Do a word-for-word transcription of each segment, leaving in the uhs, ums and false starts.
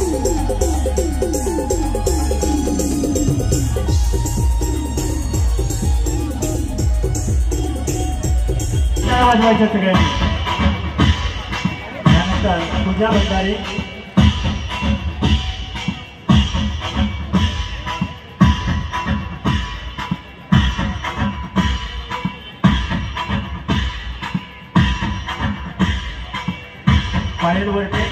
वाजवायच्या सगळ्यांनी. त्यानंतर पूजा भंडारी, पायल वरटे,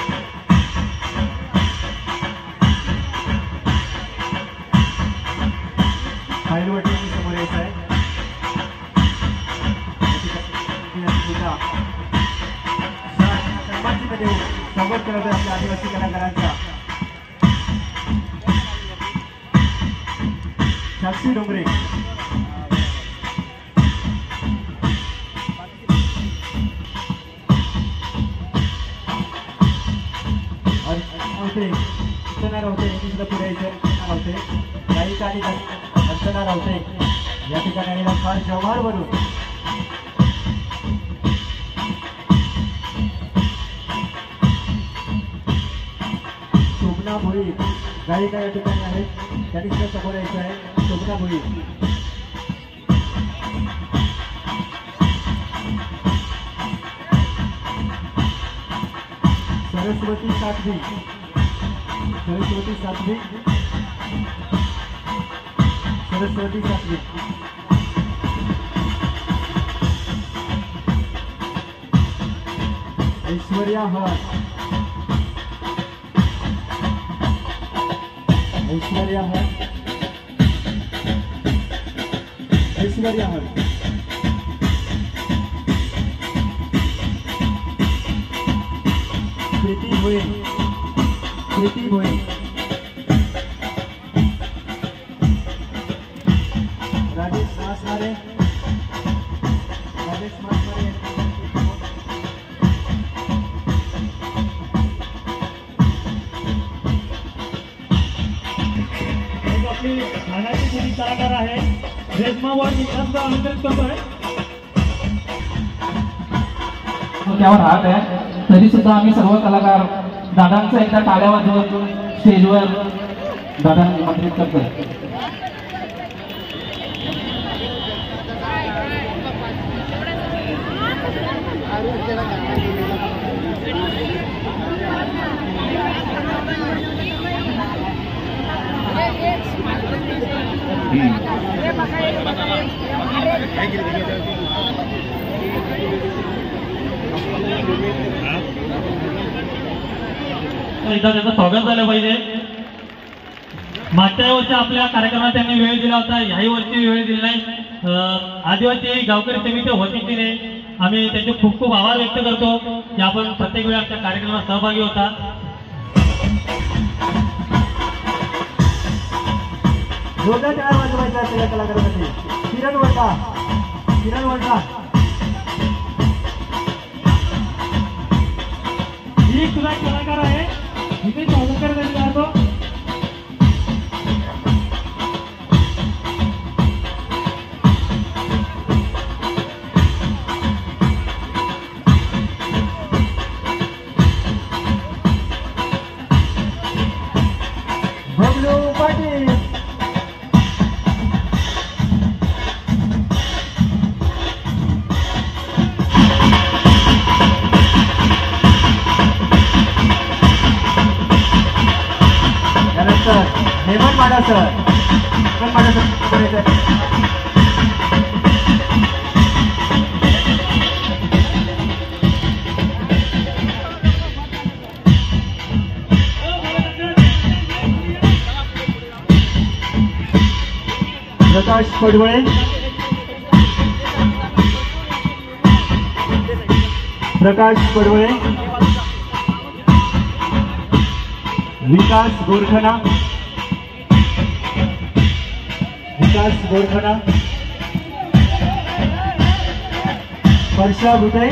पायल वरटे समोर यायचं आहे. स्वागत करत आहे आपल्या आदिवासी कलाकारांचा. साक्षी डोंगरे, अर्चना रावते यांनी सुद्धा पुढे यायचं. अर्चना रावते गायिका आणि अर्चना रावते या ठिकाणी आलेला फार जव्हार वरून शोभना भोई गायिका या ठिकाणी आहेत. त्यांनी सुद्धा समोर यायचं आहे. शोभना भोई, सरस्वती सातवी, सरस्वती सातवी, सरस्वती सातवी, ऐश्वर्या हर, ऐश्वर्या हर, ऐश्वर्या हर, प्रीति भोये, प्रीति भोये, राजेश मासमारे, राजेश मासमारे, आपली ठाण्याची जुनी कलाकार आहे रेश्मा वाड मित्रांचा आमंत्रित करतोय. त्यावर हात आहे तरी सुद्धा आम्ही सर्व कलाकार दादांचं एकदा टाळ्या वाजवून स्टेजवर दादांना निमंत्रित करतोय. एकदा त्याचं स्वागत झालं पाहिजे. मागच्या वर्षी आपल्या कार्यक्रमात त्यांनी वेळ दिला होता, याही वर्षी वेळ दिला नाही. आदिवासी गावकरी समिती वतीने आम्ही त्यांचे खूप खूप आभार व्यक्त करतो की आपण प्रत्येक वेळी आमच्या कार्यक्रमात सहभागी होता. जोरदार टाळ्या वाजवायच्या असलेल्या कलाकारांसाठी किरण वडा, किरण वडा ही सुद्धा कलाकार आहे. इथे स्वागत करत जातो. बबलू पाटील, हेमंत माडा सर, हेमंत माडा सर प्रकाश पडवळे, प्रकाश पडवळे, विकास गोरखना, विकास गोरखना, वर्षा बुटे,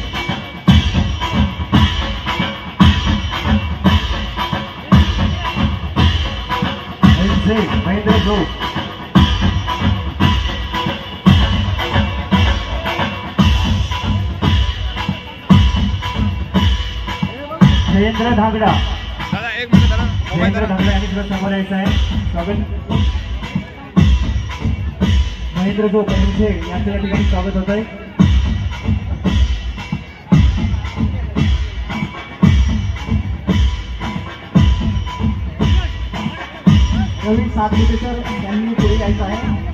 महेंद्र गौ, जयेंद्र धागडा, दादा एक मिनिट दादा मोबाईल महेंद्र दादा ढाकळे यांनी सुद्धा समोर यायचं आहे. स्वागत महेंद्र जो पहिले यांचं या ठिकाणी स्वागत होत आहे. रवी सातपुतेकर यांनी पुढे यायचं आहे.